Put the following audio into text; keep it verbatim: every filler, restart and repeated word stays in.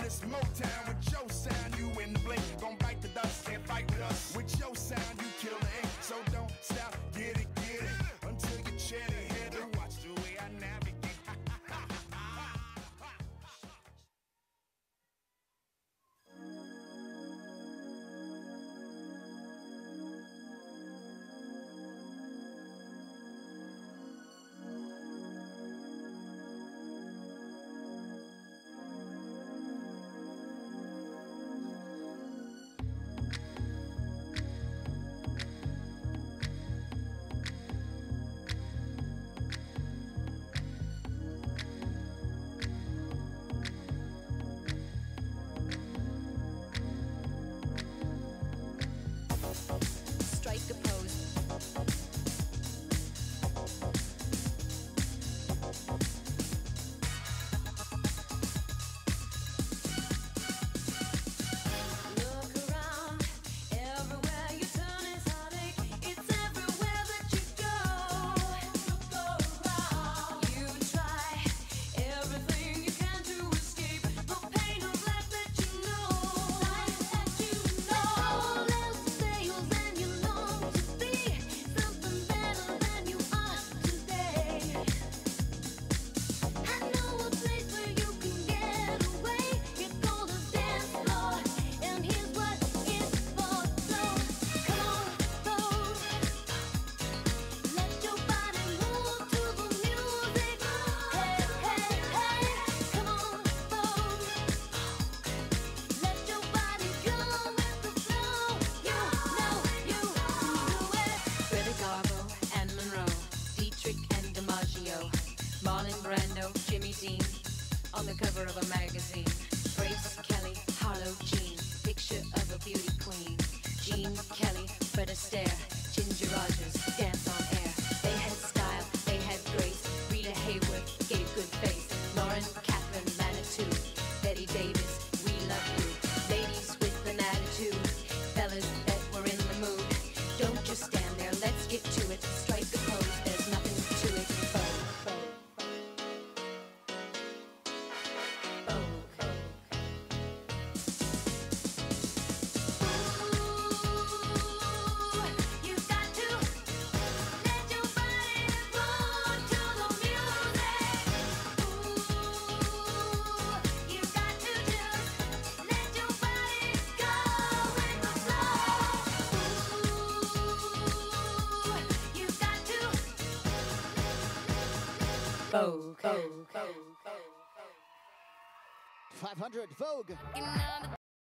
this Motown with your sound, you in the blink. Gon' bite the dust, can't fight with us. With your sound, you kill the ink. So don't stop, get it, get it, until you chat ahead and watch the way I navigate. Strike a pose. Look around, everywhere you turn is heartache. It's everywhere that you go. Look around, you try everything you can to escape the pain of life that you know. Life that you know. All else fails and you long to be something better than you are today. I know a place where you can get away. It's called a dance floor, and here's what it's for. So come on, Vogue. Let your body move to the music. Hey, hey, hey. Come on, Vogue. Let your body go with the flow. You know you can do it. Greta Garbo and Monroe, Dietrich and DiMaggio, Marlon Brando, Jimmy Dean, on the cover of a magazine. Grace Kelly, Harlow Jean, picture of a beauty queen. Jean Kelly, Fred Astaire, Ginger Rogers, dance on air. They had style, they had grace. Rita Hayworth gave good face. Lauren Catherine Manitou, Betty Davis, we love you. Ladies with an attitude, fellas that were in the mood. Don't just stand there, let's get to it. Strike a pose, there's nothing to it. Vogue, Vogue, Vogue. Ooh, you got to let your body move to the music. Ooh, you got to just let your body go with the flow. Ooh, you got to Vogue, Vogue, Vogue, Vogue. five hundred Vogue. Vogue.